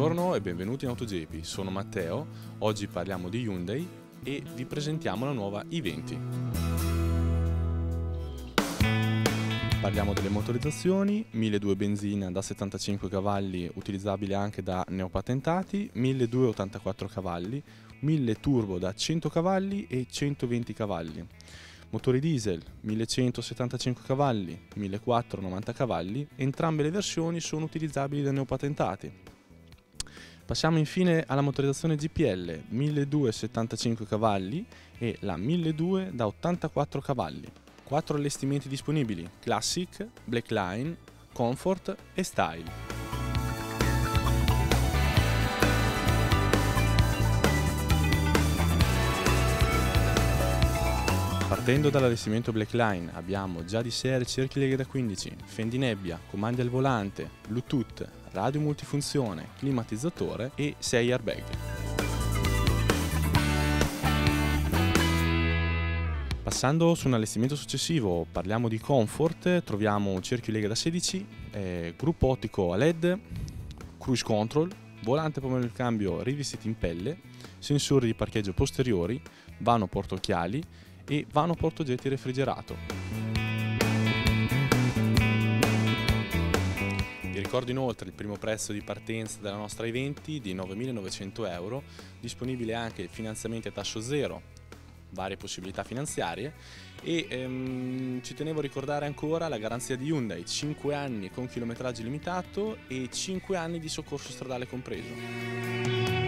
Buongiorno e benvenuti in AutoGP, sono Matteo, oggi parliamo di Hyundai e vi presentiamo la nuova i20. Parliamo delle motorizzazioni, 1200 benzina da 75 cavalli utilizzabile anche da neopatentati, 1284 cavalli, 1000 turbo da 100 cavalli e 120 cavalli. Motori diesel 1175 cavalli, 1490 cavalli, entrambe le versioni sono utilizzabili da neopatentati. Passiamo infine alla motorizzazione GPL 1275 cavalli e la 1200 da 84 cavalli. 4 allestimenti disponibili: Classic, Blackline, Comfort e Style. Partendo dall'allestimento Blackline abbiamo già di serie cerchi Lega da 15, fendinebbia, comandi al volante, Bluetooth, radio multifunzione, climatizzatore e 6 airbag. Passando su un allestimento successivo parliamo di Comfort, troviamo un cerchio Lega da 16, gruppo ottico a LED, cruise control, volante pomelo del cambio rivestito in pelle, sensori di parcheggio posteriori, vano portaocchiali e vano portaoggetti refrigerato. Vi ricordo inoltre il primo prezzo di partenza della nostra i20 di 9.900 euro, disponibile anche il finanziamento a tasso zero, varie possibilità finanziarie e ci tenevo a ricordare ancora la garanzia di Hyundai, 5 anni con chilometraggio limitato e 5 anni di soccorso stradale compreso.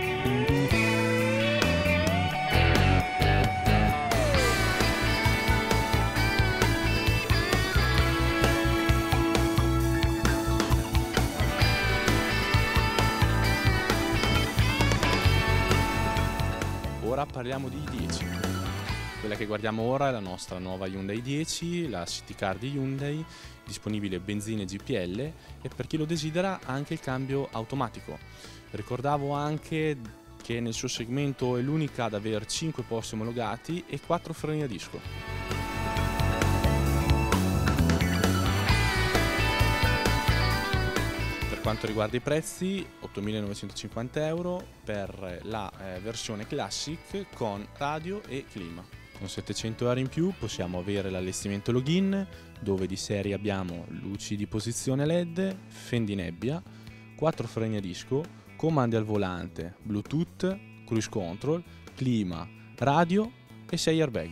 Ora parliamo di i10. Quella che guardiamo ora è la nostra nuova Hyundai i10, la City Car di Hyundai, disponibile benzina e GPL e per chi lo desidera anche il cambio automatico. Ricordavo anche che nel suo segmento è l'unica ad aver 5 posti omologati e 4 freni a disco. Per quanto riguarda i prezzi, 8.950 euro per la versione Classic con radio e clima. Con 700 euro in più possiamo avere l'allestimento login, dove di serie abbiamo luci di posizione LED, fendinebbia, 4 freni a disco, comandi al volante, Bluetooth, cruise control, clima, radio e 6 airbag.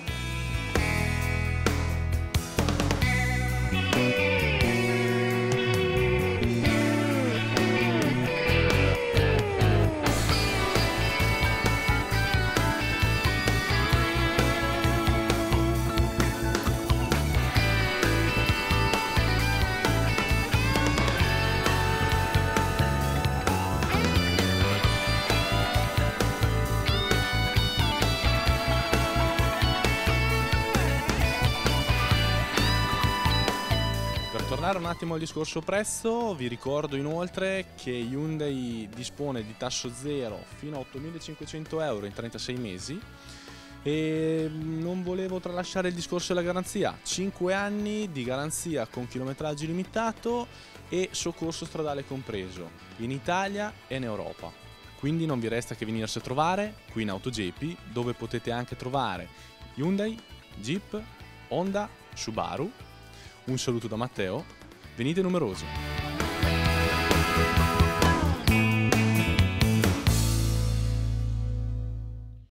Per tornare un attimo al discorso prezzo, vi ricordo inoltre che Hyundai dispone di tasso zero fino a 8.500 euro in 36 mesi e non volevo tralasciare il discorso della garanzia: 5 anni di garanzia con chilometraggio limitato e soccorso stradale compreso in Italia e in Europa. Quindi non vi resta che venirsi a trovare qui in AutoGP, dove potete anche trovare Hyundai, Jeep, Honda, Subaru. Un saluto da Matteo, venite numerosi!